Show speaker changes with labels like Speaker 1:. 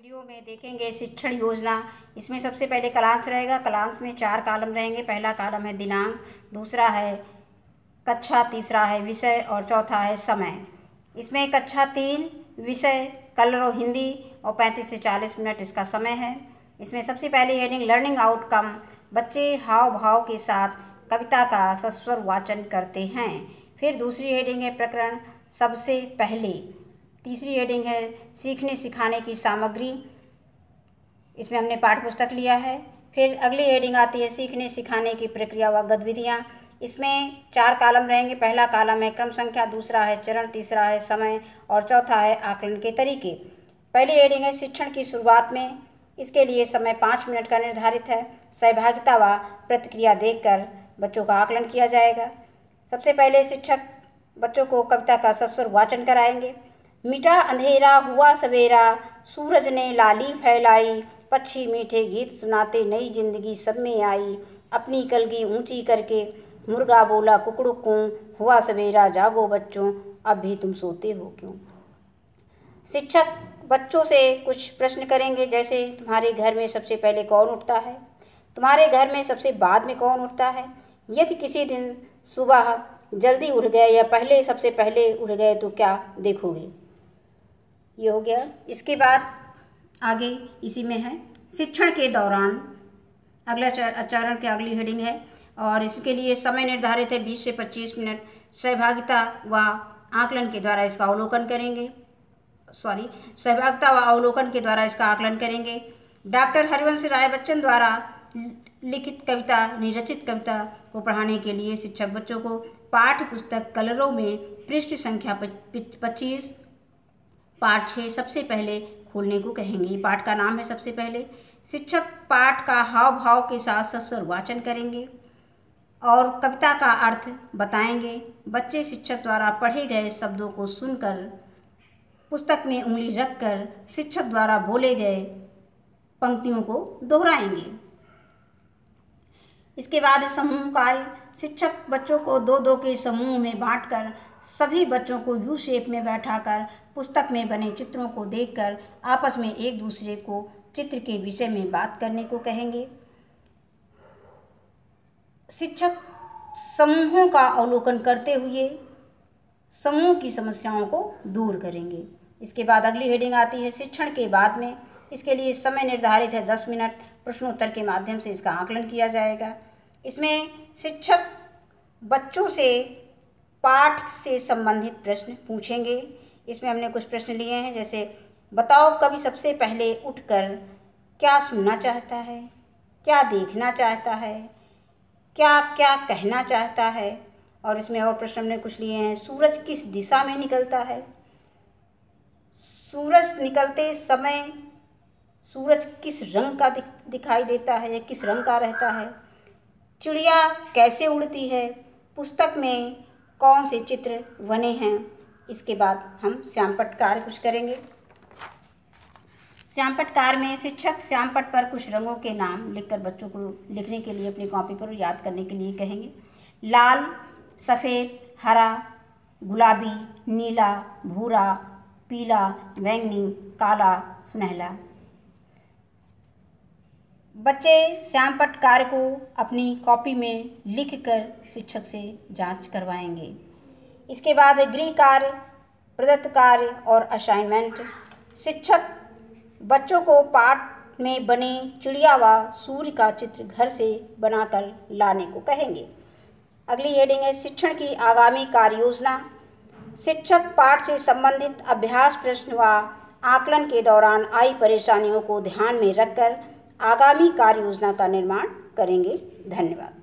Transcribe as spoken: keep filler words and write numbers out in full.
Speaker 1: Video में देखेंगे शिक्षण योजना। इसमें सबसे पहले क्लास रहेगा। क्लास में चार कॉलम रहेंगे। पहला कॉलम है दिनांक, दूसरा है कक्षा, तीसरा है विषय और चौथा है समय। इसमें कक्षा तीन विषय कलर और हिंदी और पैंतीस से चालीस मिनट इसका समय है। इसमें सबसे पहले हेडिंग लर्निंग आउटकम, बच्चे हाव भाव के साथ कविता का सस्वर वाचन करते हैं। फिर दूसरी हेडिंग है प्रकरण सबसे पहले। तीसरी हेडिंग है सीखने सिखाने की सामग्री, इसमें हमने पाठ्य पुस्तक लिया है। फिर अगली हेडिंग आती है सीखने सिखाने की प्रक्रिया व गतिविधियाँ। इसमें चार कॉलम रहेंगे। पहला कॉलम है क्रम संख्या, दूसरा है चरण, तीसरा है समय और चौथा है आकलन के तरीके। पहली हेडिंग है शिक्षण की शुरुआत में, इसके लिए समय पाँच मिनट का निर्धारित है। सहभागिता व प्रतिक्रिया देखकर बच्चों का आकलन किया जाएगा। सबसे पहले शिक्षक बच्चों को कविता का सस्वर वाचन कराएंगे। मिटा अंधेरा हुआ सवेरा, सूरज ने लाली फैलाई, पक्षी मीठे गीत सुनाते नई जिंदगी सब में आई। अपनी कलगी ऊंची करके मुर्गा बोला कुकड़ुकू, हुआ सवेरा जागो बच्चों, अब भी तुम सोते हो क्यों। शिक्षक बच्चों से कुछ प्रश्न करेंगे, जैसे तुम्हारे घर में सबसे पहले कौन उठता है, तुम्हारे घर में सबसे बाद में कौन उठता है, यदि किसी दिन सुबह जल्दी उठ गए या पहले सबसे पहले उठ गए तो क्या देखोगे। ये हो गया। इसके बाद आगे इसी में है शिक्षण के दौरान, अगला चरण की अगली हेडिंग है और इसके लिए समय निर्धारित है बीस से पच्चीस मिनट। सहभागिता व आकलन के द्वारा इसका अवलोकन करेंगे सॉरी सहभागिता व अवलोकन के द्वारा इसका आकलन करेंगे। डॉक्टर हरिवंश राय बच्चन द्वारा लिखित कविता, निरचित कविता को पढ़ाने के लिए शिक्षक बच्चों को पाठ्य पुस्तक कलरों में पृष्ठ संख्या पच्चीस पाठ छः सबसे पहले खोलने को कहेंगे। पाठ का नाम है सबसे पहले। शिक्षक पाठ का हाव भाव के साथ सस्वर वाचन करेंगे और कविता का अर्थ बताएंगे। बच्चे शिक्षक द्वारा पढ़े गए शब्दों को सुनकर पुस्तक में उंगली रखकर शिक्षक द्वारा बोले गए पंक्तियों को दोहराएंगे। इसके बाद समूह कार्य, शिक्षक बच्चों को दो दो के समूह में बांटकर सभी बच्चों को यू शेप में बैठाकर पुस्तक में बने चित्रों को देखकर आपस में एक दूसरे को चित्र के विषय में बात करने को कहेंगे। शिक्षक समूहों का अवलोकन करते हुए समूह की समस्याओं को दूर करेंगे। इसके बाद अगली हेडिंग आती है शिक्षण के बाद में, इसके लिए समय निर्धारित है दस मिनट। प्रश्नोत्तर के माध्यम से इसका आकलन किया जाएगा। इसमें शिक्षक बच्चों से पाठ से संबंधित प्रश्न पूछेंगे। इसमें हमने कुछ प्रश्न लिए हैं, जैसे बताओ कवि सबसे पहले उठकर क्या सुनना चाहता है, क्या देखना चाहता है, क्या क्या कहना चाहता है। और इसमें और प्रश्न हमने कुछ लिए हैं, सूरज किस दिशा में निकलता है, सूरज निकलते समय सूरज किस रंग का दिखाई देता है या किस रंग का रहता है, चिड़िया कैसे उड़ती है, पुस्तक में कौन से चित्र बने हैं। इसके बाद हम श्यामपट्ट कार्य कुछ करेंगे। श्यामपट्ट कार्य में शिक्षक श्यामपट्ट पर कुछ रंगों के नाम लिखकर बच्चों को लिखने के लिए अपनी कॉपी पर याद करने के लिए कहेंगे। लाल, सफ़ेद, हरा, गुलाबी, नीला, भूरा, पीला, बैंगनी, काला, सुनहला। बच्चे श्यामपट्ट कार्य को अपनी कॉपी में लिखकर शिक्षक से जांच करवाएंगे। इसके बाद गृह कार्य, प्रदत्त कार्य और असाइनमेंट। शिक्षक बच्चों को पाठ में बने चिड़िया व सूर्य का चित्र घर से बनाकर लाने को कहेंगे। अगली हेडिंग है शिक्षण की आगामी कार्य योजना। शिक्षक पाठ से संबंधित अभ्यास प्रश्न व आकलन के दौरान आई परेशानियों को ध्यान में रखकर आगामी कार्य योजना का निर्माण करेंगे। धन्यवाद।